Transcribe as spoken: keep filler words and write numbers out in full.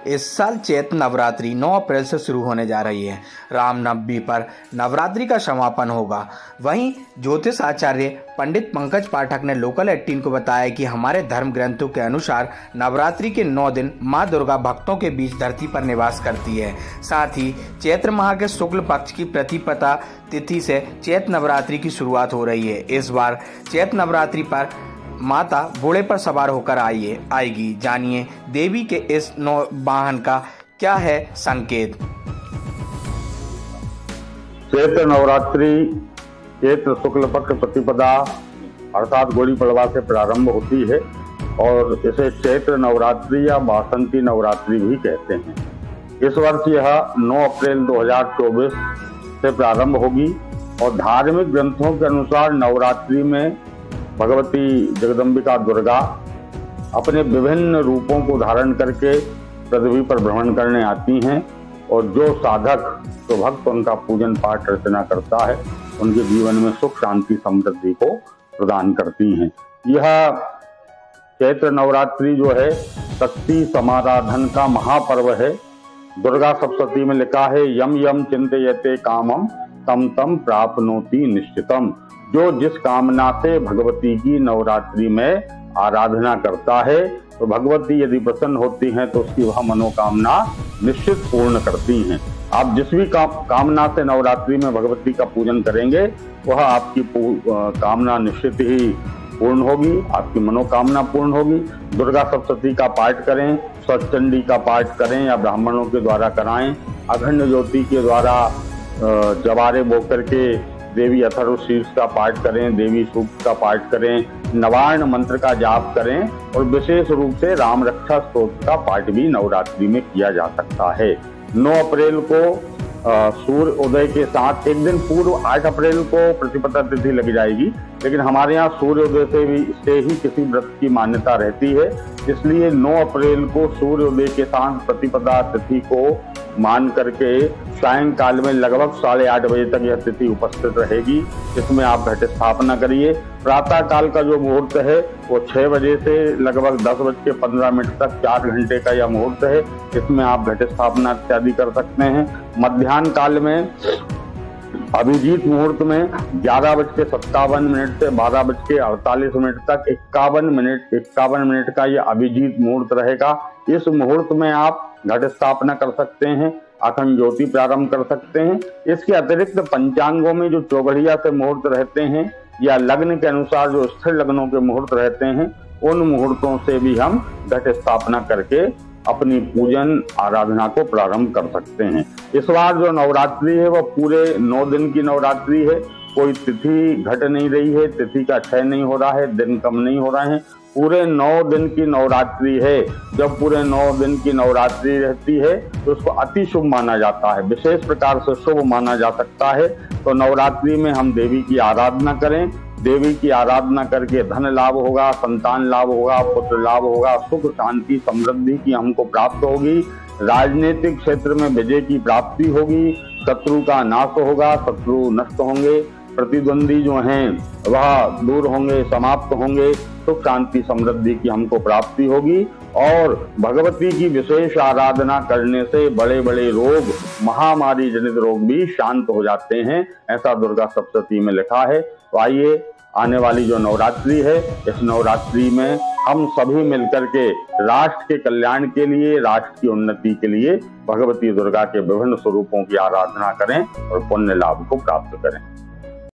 इस साल चैत्र नवरात्रि नौ अप्रैल से शुरू होने जा रही है। रामनवमी पर नवरात्रि का समापन होगा। वहीं ज्योतिष आचार्य पंडित पंकज पाठक ने लोकल अठारह को बताया कि हमारे धर्म ग्रंथों के अनुसार नवरात्रि के नौ दिन मां दुर्गा भक्तों के बीच धरती पर निवास करती है। साथ ही चैत्र माह के शुक्ल पक्ष की प्रतिपदा तिथि से चैत्र नवरात्रि की शुरुआत हो रही है। इस बार चैत्र नवरात्रि पर माता घोड़े पर सवार होकर आइए आएगी। जानिए देवी के इस नौ वाहन का क्या है संकेत। चैत्र नवरात्रि चैत्र शुक्ल पक्ष प्रतिपदा अर्थात गुड़ी पड़वा से प्रारंभ होती है और इसे चैत्र नवरात्रि या बासंती नवरात्रि भी कहते हैं। इस वर्ष यह नौ अप्रैल दो हज़ार चौबीस से प्रारंभ होगी और धार्मिक ग्रंथों के अनुसार नवरात्रि में भगवती जगदम्बिका दुर्गा अपने विभिन्न रूपों को धारण करके पृथ्वी पर भ्रमण करने आती हैं और जो साधक तो भक्त उनका पूजन पाठ अर्चना करता है उनके जीवन में सुख शांति समृद्धि को प्रदान करती हैं। यह चैत्र नवरात्रि जो है शक्ति समाराधन का महापर्व है। दुर्गा सप्तशती में लिखा है यम यम चिंतयते कामम तम तम प्राप्नोति निश्चितम। जो जिस कामना से भगवती की नवरात्रि में आराधना करता है तो भगवती यदि प्रसन्न होती हैं तो उसकी वह मनोकामना निश्चित पूर्ण करती हैं। आप जिस भी का, कामना से नवरात्रि में भगवती का पूजन करेंगे वह आपकी कामना निश्चित ही पूर्ण होगी, आपकी मनोकामना पूर्ण होगी। दुर्गा सप्तशती का पाठ करें, स्वचंडी का पाठ करें या ब्राह्मणों के द्वारा कराएं, अखंड ज्योति के द्वारा जवारे बो करके देवी अथर्व शीर्ष का पाठ करें, देवी सूक्त का पाठ करें, नवार्ण मंत्र का जाप करें और विशेष रूप से राम रक्षा स्तोत्र का पाठ भी नवरात्रि में किया जा सकता है। नौ अप्रैल को सूर्य उदय के साथ एक दिन पूर्व आठ अप्रैल को प्रतिपदा तिथि लग जाएगी, लेकिन हमारे यहाँ सूर्य उदय से भी से ही किसी व्रत की मान्यता रहती है, इसलिए नौ अप्रैल को सूर्य उदय के साथ प्रतिपदा तिथि को मान करके सायंकाल में लगभग साढ़े आठ बजे तक यह तिथि उपस्थित रहेगी। इसमें आप घट स्थापना करिए। प्रातः काल का जो मुहूर्त है वो छह बजे से लगभग दस बज के पंद्रह मिनट तक चार घंटे का यह मुहूर्त है। इसमें आप घट स्थापना इत्यादि कर सकते हैं। मध्याह्न काल में अभिजीत मुहूर्त में ग्यारह बज के सत्तावन मिनट से बारह बज के अड़तालीस मिनट तक इक्यावन मिनट इक्यावन मिनट का यह अभिजीत मुहूर्त रहेगा। इस मुहूर्त में आप घट स्थापना कर सकते हैं, अखंड ज्योति प्रारंभ कर सकते हैं। इसके अतिरिक्त पंचांगों में जो चौघड़िया से मुहूर्त रहते हैं या लग्न के अनुसार जो स्थिर लग्नों के मुहूर्त रहते हैं उन मुहूर्तों से भी हम घट स्थापना करके अपनी पूजन आराधना को प्रारंभ कर सकते हैं। इस बार जो नवरात्रि है वह पूरे नौ दिन की नवरात्रि है। कोई तिथि घट नहीं रही है, तिथि का क्षय नहीं हो रहा है, दिन कम नहीं हो रहे हैं। पूरे नौ दिन की नवरात्रि है। जब पूरे नौ दिन की नवरात्रि रहती है तो उसको अति शुभ माना जाता है, विशेष प्रकार से शुभ माना जा सकता है। तो नवरात्रि में हम देवी की आराधना करें। देवी की आराधना करके धन लाभ होगा, संतान लाभ होगा, पुत्र लाभ होगा, सुख शांति समृद्धि की हमको प्राप्त होगी। राजनीतिक क्षेत्र में विजय की प्राप्ति होगी, शत्रु का नाश होगा, शत्रु नष्ट होंगे, प्रतिद्वंदी जो हैं वह दूर होंगे, समाप्त होंगे, सुख शांति समृद्धि की हमको प्राप्ति होगी। और भगवती की विशेष आराधना करने से बड़े बड़े रोग, महामारी जनित रोग भी शांत हो जाते हैं, ऐसा दुर्गा सप्तशती में लिखा है। तो आइए आने वाली जो नवरात्रि है इस नवरात्रि में हम सभी मिलकर के राष्ट्र के कल्याण के लिए, राष्ट्र की उन्नति के लिए भगवती दुर्गा के विभिन्न स्वरूपों की आराधना करें और पुण्य लाभ को प्राप्त करें।